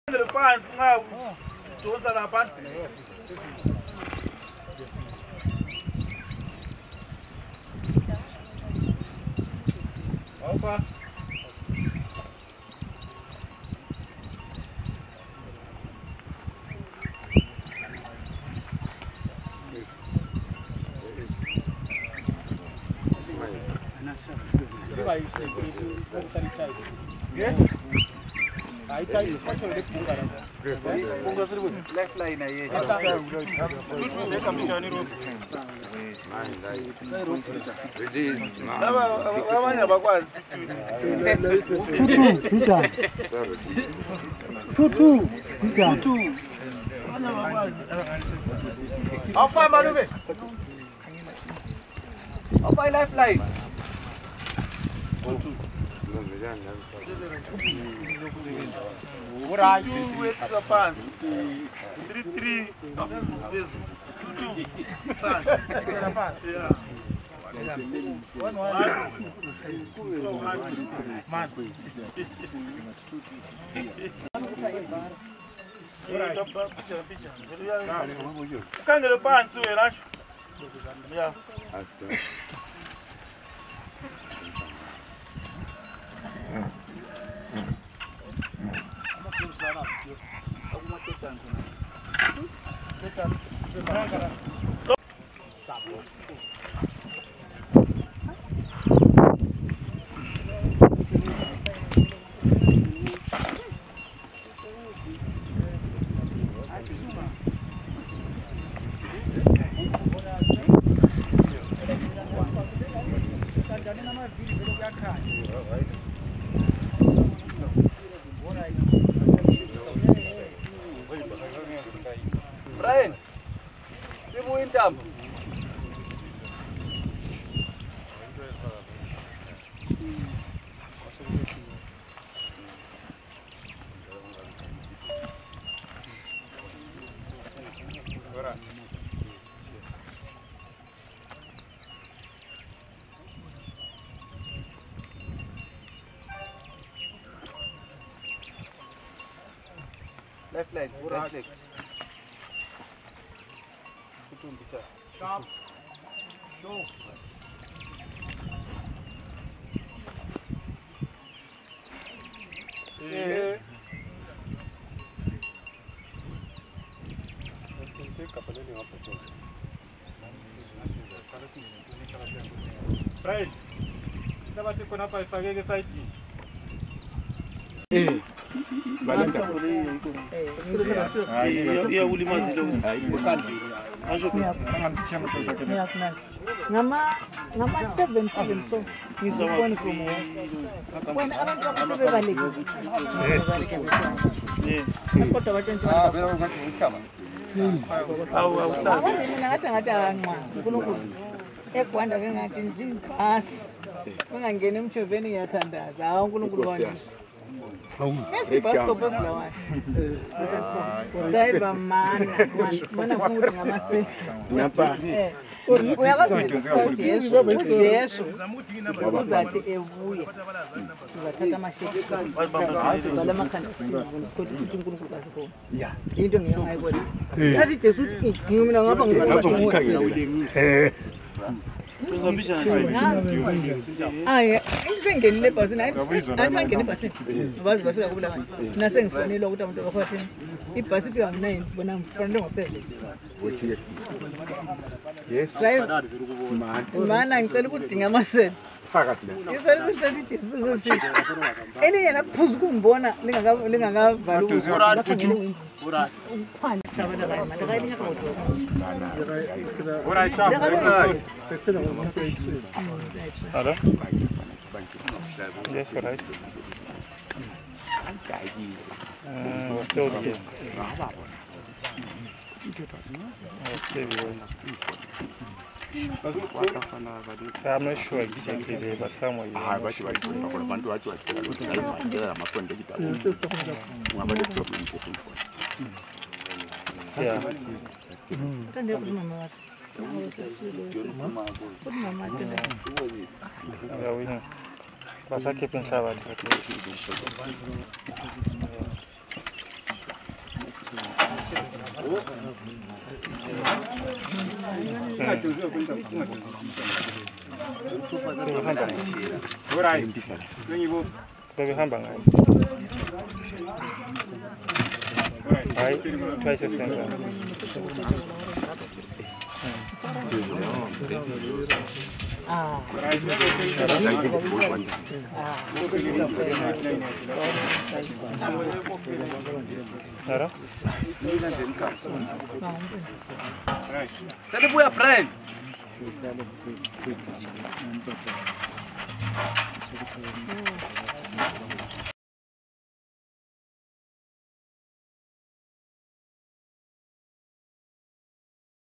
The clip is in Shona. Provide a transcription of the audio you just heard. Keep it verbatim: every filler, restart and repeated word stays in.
The pants now. Don't say that pants. Opa. I tell you, left line. How far, Manuve? How far left line? What are you with the pants? Three, three. This two, pants. Yeah. One, one. Man. Can't get the pants away, Rash. Yeah. Brian, you win them. Left leg, right leg. Stop. Go. Yeah. Right. Estaba te con apa ifage ke site. Eh. Balenda. Eh. Ya ulimazi lo. Asante. Ngama ngama seven seven so ngizobona from when abantu abasebenza eh kodwa bathenjwa ah bela uzathi ukhama awu awuhlala mina ngathi ngathi anqwa uNkulunkulu eGwanda bengathi njibhasi ungangena emjoveni ngiyathandaza hawu uNkulunkulu wami hawu esibhasi stop ebulawayo driver mana mana kuthi ngamase ngapha uyakwazi Yesu Yesu uzathi ebuye uzathatha amasheke bala makhanda kodwa uthi uNkulunkulu kazikhona ya into ngiyayibona yathi Jesu uthi ngimina ngapha ngizokukhangelwa eh Ay, ngisengene ebhasini hayi ngene ebhasini bazi bafika kubula manje nase ngifonela ukuthi abantu bakhothini ibhasi ifika ngo-nine bona ngifonele ngo-seven yes mana ngicela ukudinga amasela phakathi la isele ukuthi Jesu usithi elinye laphuza ukumbona lingakavala ukuthi Ora. Fine. Ora, chap. Hello? Yes, right. Uh, we're still here. I'm not sure exactly there, but somewhere. Ah, but you are going to want to watch what yeah. Pasa que pensaba Hamba ngayo. Hayi, twice senza. Ah. Ara? Sali buya friend.